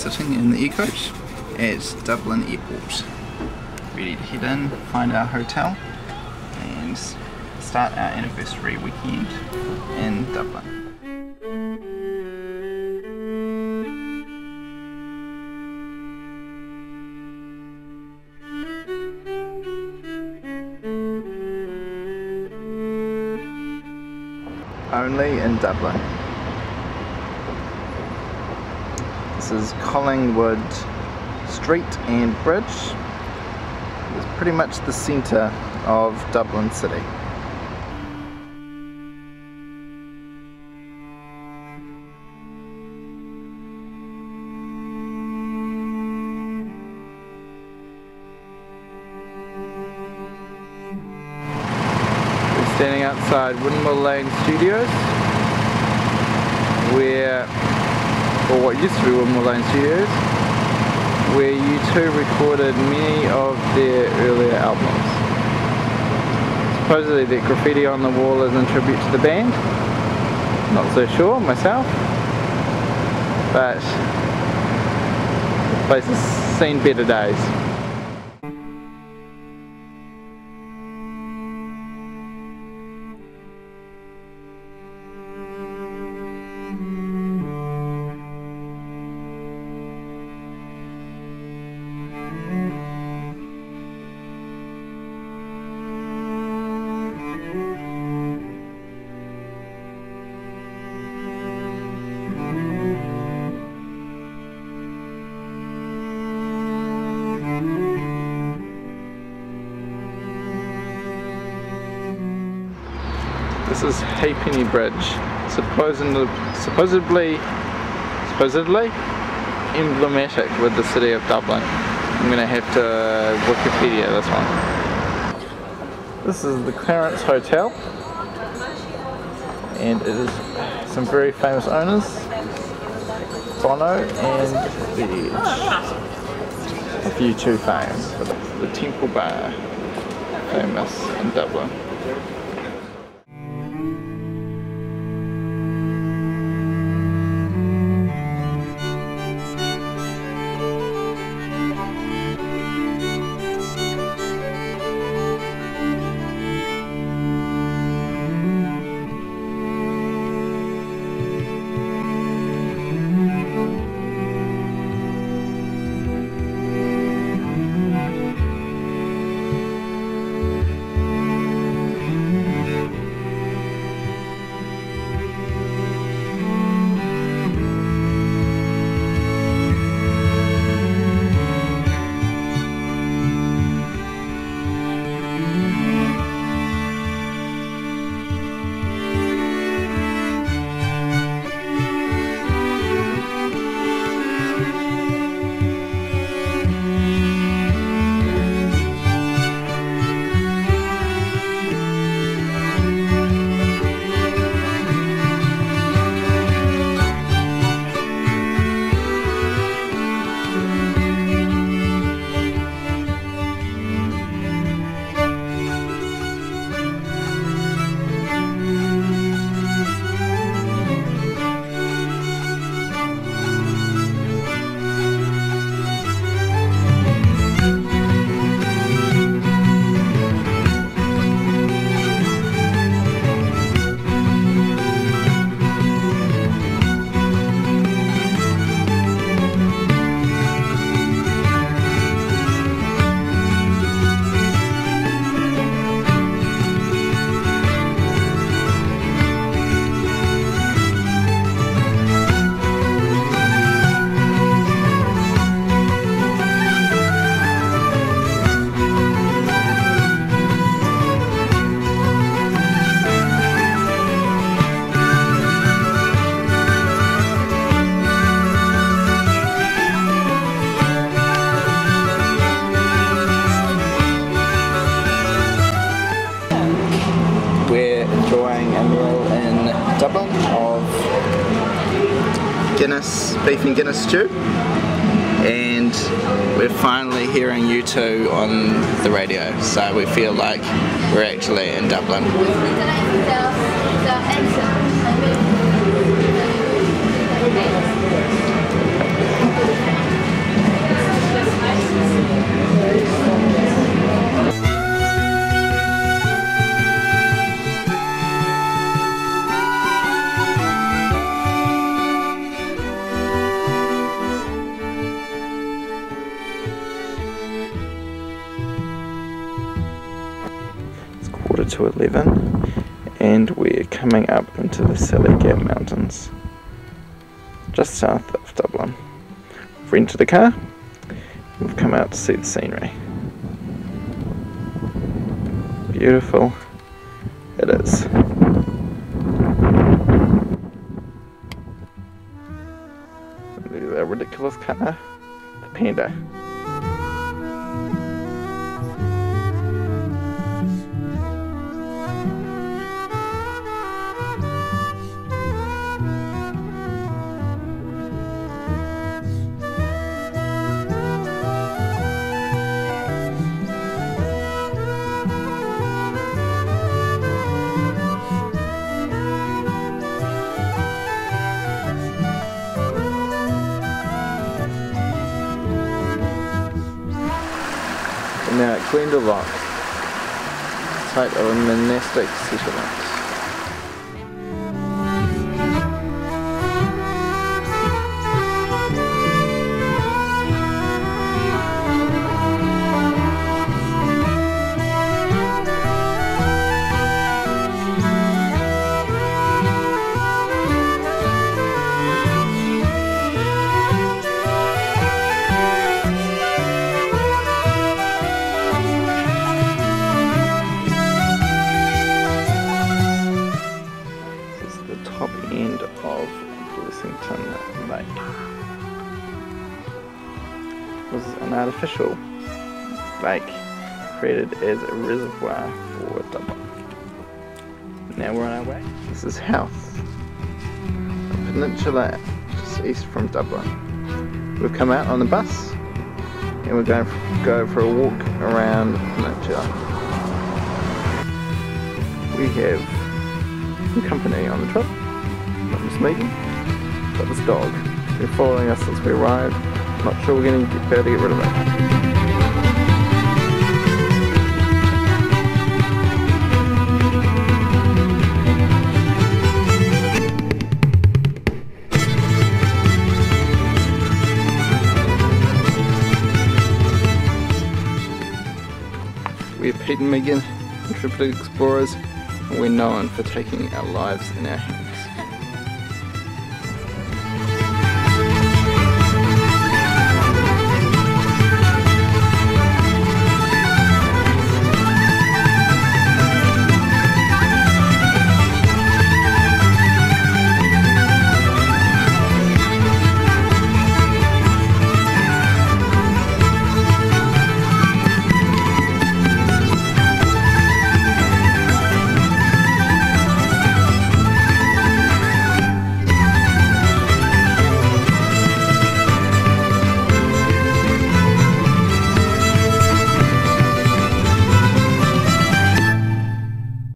sitting in the E-Coach at Dublin Airport, ready to head in, find our hotel and start our anniversary weekend in Dublin. Only in Dublin. This is Collingwood Street and Bridge. It's pretty much the centre of Dublin City. Standing outside Windmill Lane Studios, or what used to be Windmill Lane Studios, where U2 recorded many of their earlier albums. Supposedly that graffiti on the wall is in tribute to the band. Not so sure myself, but the place has seen better days. This is Halfpenny Bridge, supposedly emblematic with the city of Dublin. I'm going to have to Wikipedia this one. This is the Clarence Hotel, and it is some very famous owners, Bono and The Edge, of U2 fame. The Temple Bar, famous in Dublin. Dublin of Guinness, beef and Guinness stew, and we're finally hearing U2 on the radio, so we feel like we're actually in Dublin. to 11, and we're coming up into the Sally Gap Mountains, just south of Dublin. We've rented a car, we've come out to see the scenery. Beautiful it is. There's a ridiculous car, the Panda. Now at Glendalough, site of a monastic settlement. Top end of Blessington Lake. This is an artificial lake created as a reservoir for Dublin. Now we're on our way. This is Howth, a peninsula just east from Dublin. We've come out on the bus and we're going to go for a walk around the peninsula. We have company on the trip. Not just Megan, but this dog. Been following us since we arrived. Not sure we're going to be able to get rid of it. We're Pete and Megan, intrepid explorers, and we're known for taking our lives in our hands.